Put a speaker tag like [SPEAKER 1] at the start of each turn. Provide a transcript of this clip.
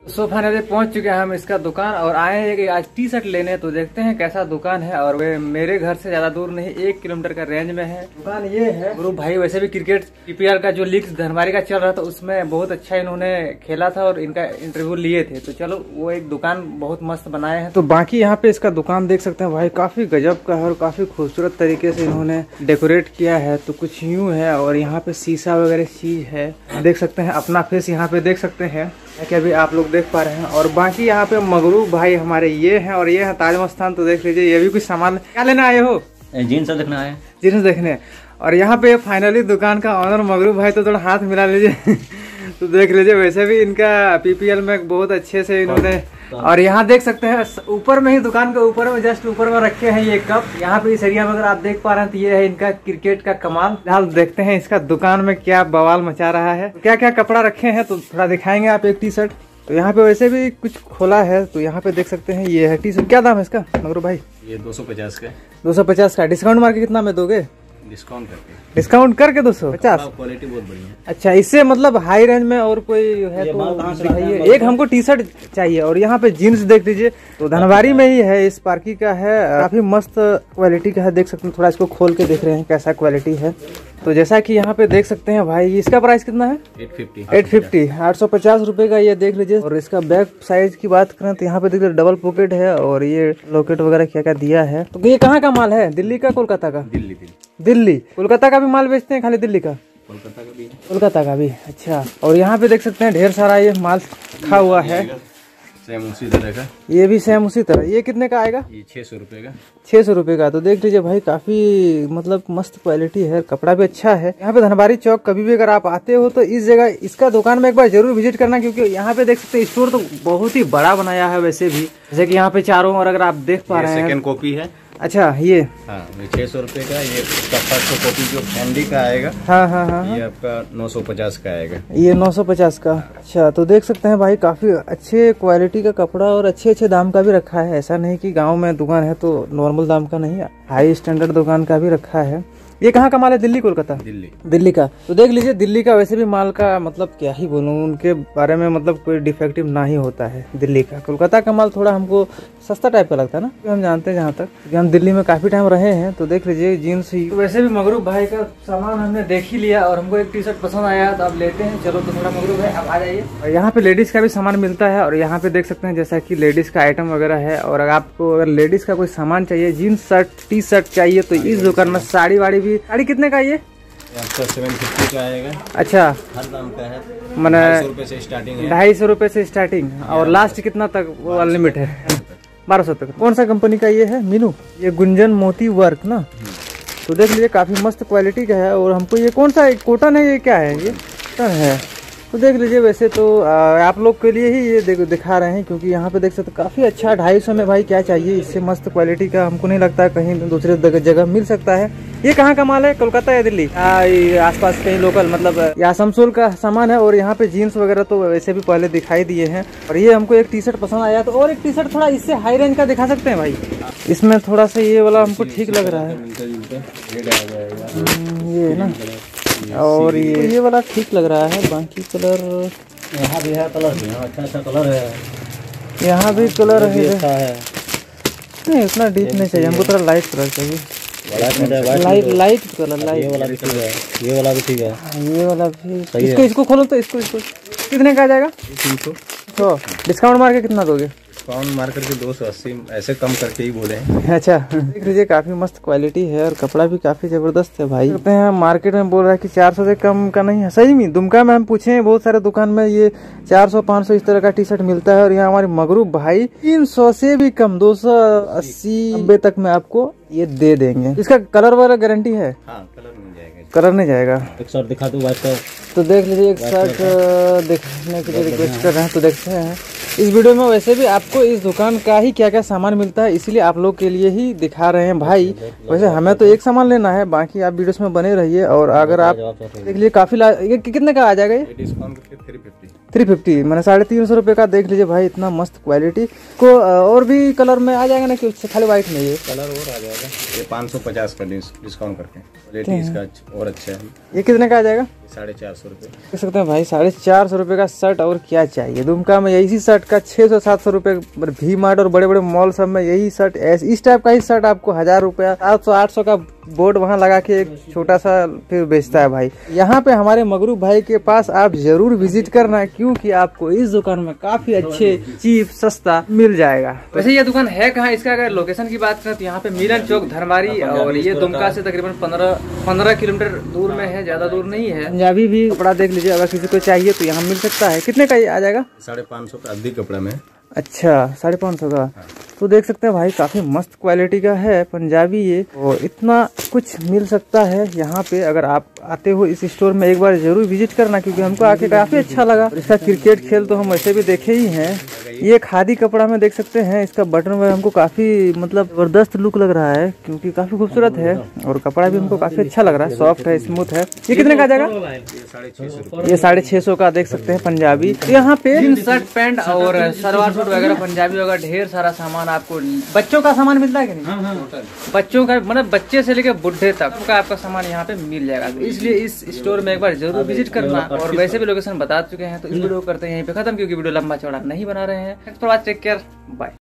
[SPEAKER 1] So finally पहुंच चुके हैं हम इसका दुकान और आए हैं कि आज टी शर्ट लेने। तो देखते हैं कैसा दुकान है। और वे मेरे घर से ज्यादा दूर नहीं, 1 किलोमीटर का रेंज में है। दुकान ये है गुरु भाई। वैसे भी क्रिकेट पीपीआर का जो लीग धनबारी का चल रहा था उसमें बहुत अच्छा इन्होंने खेला था और इनका इंटरव्यू लिए थे। तो चलो वो एक दुकान बहुत मस्त बनाए हैं। तो बाकी यहाँ पे इसका दुकान देख सकते हैं भाई, काफी गजब का है और काफी खूबसूरत तरीके से इन्होंने डेकोरेट किया है। तो कुछ यूं है और यहाँ पे शीशा वगैरह चीज है, देख सकते हैं। अपना फेस यहाँ पे देख सकते हैं कि अभी आप लोग देख पा रहे हैं। और बाकी यहाँ पे मगरू भाई हमारे ये हैं और ये है ताज मस्तान। तो देख लीजिए, ये भी कुछ सामान क्या लेना आए हो?
[SPEAKER 2] जीन्स देखना है,
[SPEAKER 1] जीन्स देखने। और यहाँ पे फाइनली दुकान का ऑनर मगरू भाई, तो थोड़ा हाथ मिला लीजिए। तो देख लीजिए, वैसे भी इनका पीपीएल में बहुत अच्छे से इन्होंने। और यहाँ देख सकते हैं ऊपर में ही, दुकान के ऊपर में, जस्ट ऊपर में रखे हैं ये कप। यहाँ पे इस एरिया में अगर आप देख पा रहे हैं तो ये है इनका क्रिकेट का कमाल। फिलहाल देखते हैं इसका दुकान में क्या बवाल मचा रहा है, क्या क्या कपड़ा रखे हैं तो थोड़ा दिखाएंगे आप। एक टी शर्ट तो यहाँ पे वैसे भी कुछ खोला है, तो यहाँ पे देख सकते हैं ये है टी शर्ट। क्या दाम है इसका मगरू भाई?
[SPEAKER 2] ये 250 का।
[SPEAKER 1] 250 का। डिस्काउंट मार के कितना में दोगे?
[SPEAKER 2] डिस्काउंट करके
[SPEAKER 1] 250।
[SPEAKER 2] क्वालिटी बहुत बढ़िया।
[SPEAKER 1] अच्छा, इससे मतलब हाई रेंज में और कोई है तो दिखाइए। एक हमको टी शर्ट चाहिए। और यहाँ पे जीन्स देख लीजिए, तो धनबारी में ही है, इस पार्की का है। काफी मस्त क्वालिटी का है, देख सकते हैं। थोड़ा इसको खोल के देख रहे हैं कैसा क्वालिटी है। तो जैसा कि यहाँ पे देख सकते हैं भाई, इसका प्राइस कितना है? 850 850 रुपए का। ये देख लीजिए। और इसका बैक साइज की बात करें तो यहाँ पे देखिए डबल पॉकेट है और ये लॉकेट वगैरह क्या क्या दिया है। तो ये कहाँ का माल है? दिल्ली का, कोलकाता का? दिल्ली। कोलकाता का भी माल बेचते हैं, खाली दिल्ली का?
[SPEAKER 2] कोलकाता का भी है।
[SPEAKER 1] कोलकाता का भी, अच्छा। और यहाँ पे देख सकते हैं ढेर सारा ये माल रखा हुआ है।
[SPEAKER 2] सेम उसी तरह का।
[SPEAKER 1] ये भी सेम उसी तरह। ये कितने का आएगा?
[SPEAKER 2] ये 600 रुपए का।
[SPEAKER 1] 600 रुपए का। तो देख लीजिए भाई, काफी मतलब मस्त क्वालिटी है, कपड़ा भी अच्छा है। यहाँ पे धनबारी चौक कभी भी अगर आप आते हो तो इस जगह इसका दुकान में एक बार जरूर विजिट करना, क्योंकि यहाँ पे देख सकते हैं स्टोर तो बहुत ही बड़ा बनाया है वैसे भी। जैसे कि यहाँ पे चारों ओर अगर आप देख पा रहे हैं,
[SPEAKER 2] सेकंड कॉपी है।
[SPEAKER 1] अच्छा, ये
[SPEAKER 2] हाँ, 600 रुपए का। ये उसका फर्स्ट कॉपी जो कैंडी का आएगा।
[SPEAKER 1] हाँ हाँ हाँ,
[SPEAKER 2] ये आपका 950 का आएगा।
[SPEAKER 1] ये 950 का। अच्छा, तो देख सकते हैं भाई, काफी अच्छे क्वालिटी का कपड़ा और अच्छे अच्छे दाम का भी रखा है। ऐसा नहीं कि गांव में दुकान है तो नॉर्मल दाम का नहीं, हाई स्टैंडर्ड दुकान का भी रखा है। ये कहाँ का माल है? दिल्ली, कोलकाता? दिल्ली का। तो देख लीजिए, दिल्ली का वैसे भी माल का मतलब क्या ही बोलूं उनके बारे में, मतलब कोई डिफेक्टिव ना ही होता है दिल्ली का। कोलकाता का माल थोड़ा हमको सस्ता टाइप का लगता है ना, हम जानते हैं जहाँ तक, क्योंकि हम दिल्ली में काफी टाइम रहे हैं। तो देख लीजिए जीन्स ही। तो वैसे भी मगरू भाई का सामान हमने देख ही लिया और हमको एक टी शर्ट पसंद आया तो अब लेते हैं। चलो तो थोड़ा मगरू भाई अब आ जाइए। और यहाँ पे लेडीज का भी सामान मिलता है। और यहाँ पे देख सकते हैं जैसा की लेडीज का आइटम वगैरह है। और अगर आपको अगर लेडीज का कोई सामान चाहिए, जीन्स शर्ट, टी शर्ट चाहिए, तो इस दुकान में साड़ी वाड़ी भी। साड़ी कितने का? ये
[SPEAKER 2] आपका 750 का आएगा।
[SPEAKER 1] अच्छा,
[SPEAKER 2] हर दाम का है।
[SPEAKER 1] मैंने
[SPEAKER 2] 250 रुपए से स्टार्टिंग है।
[SPEAKER 1] 250 रुपए से स्टार्टिंग। और लास्ट कितना तक? वो अनलिमिट है, 1200 तक। कौन सा कंपनी का ये है? मीनू। ये गुंजन मोती वर्क ना। तो देख लीजिए, काफी मस्त क्वालिटी का है। और हमको ये कौन सा कॉटन है? ये क्या है? ये कॉटन है। तो देख लीजिए, वैसे तो आप लोग के लिए ही ये दिखा रहे हैं, क्योंकि यहाँ पे देख सकते काफी अच्छा। 250 में भाई क्या चाहिए इससे मस्त क्वालिटी का? हमको नहीं लगता कहीं दूसरे जगह मिल सकता है। ये कहाँ का माल है? कोलकाता या दिल्ली? आसपास कहीं लोकल, मतलब आसनसोल का सामान है। और यहाँ पे जीन्स वगैरह तो वैसे भी पहले दिखाई दिए हैं। और ये हमको एक टी शर्ट पसंद आया, तो और एक टी शर्ट थोड़ा इससे हाई रेंज का दिखा सकते हैं भाई? इसमें थोड़ा सा ये वाला हमको ठीक लग रहा है, ये ना। और ये वाला ठीक लग रहा है। बाकी कलर
[SPEAKER 2] यहाँ भी है, कलर भी अच्छा कलर है।
[SPEAKER 1] यहाँ भी कलर है। नहीं, उतना डीप नहीं चाहिए हमको, थोड़ा लाइट कलर चाहिए। Light colour, light. ये वाला भी ठीक है, ये वाला भी ठीक है, ये वाला भी। इसको खोलो तो इसको कितने का आ जाएगा?
[SPEAKER 2] 300।
[SPEAKER 1] तो डिस्काउंट मार के कितना दोगे?
[SPEAKER 2] डिस्काउंट मार करके 280 ऐसे कम करके ही बोले।
[SPEAKER 1] अच्छा, देख लीजिए, काफी मस्त क्वालिटी है और कपड़ा भी काफी जबरदस्त है भाई। कहते हैं मार्केट में बोल रहा है कि 400 से कम का नहीं है। सही में दुमका में हम पूछे हैं, बहुत सारे दुकान में ये 400 500 इस तरह का टी शर्ट मिलता है। और यहाँ हमारे मगरू भाई 300 से भी कम, 280 90 तक में आपको ये दे देंगे। इसका कलर वाला गारंटी है?
[SPEAKER 2] हाँ, कलर नहीं जाएगा।
[SPEAKER 1] कलर नहीं जाएगा।
[SPEAKER 2] एक शर्ट दिखा दो, व्हाइट शर्ट।
[SPEAKER 1] तो देख लीजिए, एक शर्ट देखने के लिए रिक्वेस्ट कर रहे हैं। तो देखते हैं इस वीडियो में वैसे भी आपको इस दुकान का ही क्या क्या सामान मिलता है, इसीलिए आप लोग के लिए ही दिखा रहे हैं भाई। वैसे हमें तो एक सामान लेना है, बाकी आप वीडियोस में बने रहिए। और अगर आप देख लीजिए, काफी ये कितने का आ जाएगा? ये
[SPEAKER 2] डिस्काउंट करके 350।
[SPEAKER 1] 350 मैंने 350 रुपये का। देख लीजिए भाई, इतना मस्त क्वालिटी को। और भी कलर में आ जाएगा ना, कि उससे खाली व्हाइट में? ये
[SPEAKER 2] कलर और आ जाएगा, ये 550 का डिस्काउंट करके। क्वालिटी इसका और अच्छा है।
[SPEAKER 1] ये कितने का आ जाएगा?
[SPEAKER 2] 450 रुपये।
[SPEAKER 1] देख सकते हैं भाई, 450 रुपये का शर्ट। और क्या चाहिए दुमका में? इसी शर्ट का 600-700 रुपये वी मार्ट और बड़े बड़े मॉल सब में यही शर्ट, इस टाइप का ही शर्ट आपको 1000 रुपया 700-800 का बोर्ड वहाँ लगा के एक छोटा सा फिर बेचता है भाई। यहाँ पे हमारे मगरूब भाई के पास आप जरूर विजिट करना, क्योंकि आपको इस दुकान में काफी अच्छे, चीप, सस्ता मिल जाएगा। वैसे ये दुकान है कहाँ? इसका अगर लोकेशन की बात करें तो यहाँ पे मिलन चौक, धनबारी, और ये दुमका से तकरीबन 15 किलोमीटर दूर में है, ज्यादा दूर नहीं है। पंजाबी भी कपड़ा देख लीजिए, अगर किसी को चाहिए तो यहाँ मिल सकता है। कितने का ये आ जाएगा?
[SPEAKER 2] 550 का अद्धी कपड़ा में।
[SPEAKER 1] अच्छा, 550 का। तो देख सकते हैं भाई, काफी मस्त क्वालिटी का है पंजाबी ये, और इतना कुछ मिल सकता है यहाँ पे। अगर आप आते हो इस स्टोर में एक बार जरूर विजिट करना, क्योंकि हमको आके काफी अच्छा लगा। इसका क्रिकेट खेल तो हम वैसे भी देखे ही हैं। ये खादी कपड़ा में देख सकते हैं, इसका बटन वगैरह हमको काफी मतलब जबरदस्त लुक लग रहा है, क्योंकि काफी खूबसूरत है, और कपड़ा भी हमको काफी अच्छा लग रहा है, सॉफ्ट है, स्मूथ है। ये कितने का आ जाएगा? ये 650 का देख सकते हैं पंजाबी। यहाँ पे जींस, शर्ट, पैंट और सलवार सूट वगैरह पंजाबी वगैरह ढेर सारा सामान आपको। बच्चों का सामान मिलता है कि नहीं? बच्चों का मतलब बच्चे से लेकर बुढ़े तक का आपका सामान यहाँ पे मिल जाएगा। तो इसलिए इस स्टोर में एक बार जरूर विजिट करना। और वैसे भी लोकेशन बता चुके हैं, तो इस वीडियो को करते हैं यहीं पे खत्म, क्योंकि वीडियो लंबा चौड़ा नहीं बना रहे हैं। Take care, bye.